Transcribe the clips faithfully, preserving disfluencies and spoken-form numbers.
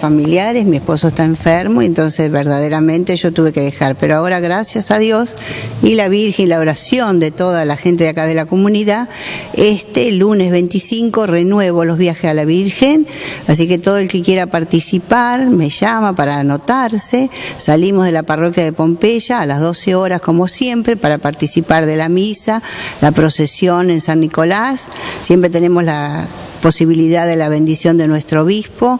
familiares, mi esposo está enfermo, y entonces verdaderamente yo tuve que dejar. Pero ahora, gracias a Dios y la Virgen y la oración de toda la gente de acá de la comunidad, este lunes veinticinco renuevo los viajes a la Virgen, así que todo el que quiera participar me llama para anotarse. Salimos de la parroquia de Pompeya a las doce horas como siempre para participar de la misa, la procesión en San Nicolás. Siempre tenemos la posibilidad de la bendición de nuestro obispo,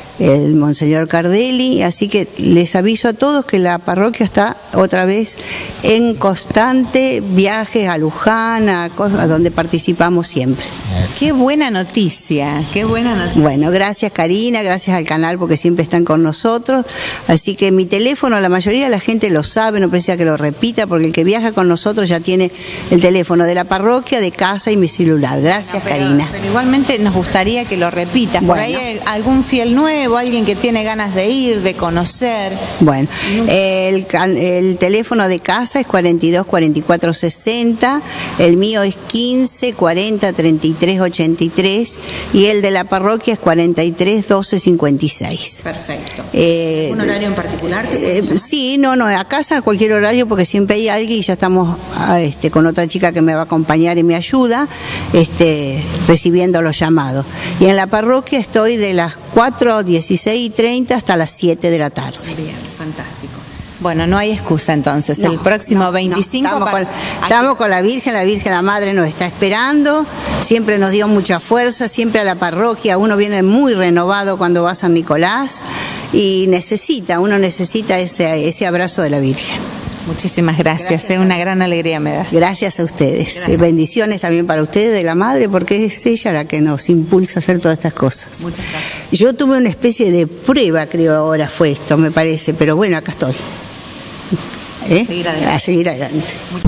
el Monseñor Cardelli, así que les aviso a todos que la parroquia está otra vez en constante viajes a Luján, a, a donde participamos siempre. Qué buena noticia, qué buena noticia. Bueno, gracias Karina, gracias al canal porque siempre están con nosotros, así que mi teléfono, la mayoría de la gente lo sabe, no precisa que lo repita, porque el que viaja con nosotros ya tiene el teléfono de la parroquia, de casa y mi celular. Gracias, no, pero, Karina. Pero igualmente nos gustaría que lo repitas, bueno. Por ahí hay algún fiel nuevo, alguien que tiene ganas de ir, de conocer. Bueno, el, el teléfono de casa es cuarenta y dos, cuarenta y cuatro, sesenta, el mío es quince, cuarenta, treinta y tres, ochenta y tres y el de la parroquia es cuarenta y tres, doce, cincuenta y seis. Perfecto. Eh, ¿Un horario en particular? Eh, sí, no, no, a casa a cualquier horario porque siempre hay alguien y ya estamos este, con otra chica que me va a acompañar y me ayuda este, recibiendo los llamados. Y en la parroquia estoy de las cuatro, dieciséis y treinta hasta las siete de la tarde. Bien, fantástico. Bueno, no hay excusa entonces, no, el próximo no, veinticinco... No, estamos, para... con, estamos con la Virgen, la Virgen, la Madre nos está esperando, siempre nos dio mucha fuerza, siempre a la parroquia, uno viene muy renovado cuando va a San Nicolás y necesita, uno necesita ese, ese abrazo de la Virgen. Muchísimas gracias, gracias es una gran alegría me das. Gracias a ustedes, gracias. Bendiciones también para ustedes de la Madre, porque es ella la que nos impulsa a hacer todas estas cosas. Muchas gracias. Yo tuve una especie de prueba, creo ahora fue esto, me parece, pero bueno, acá estoy. ¿Eh? A seguir adelante. A seguir adelante.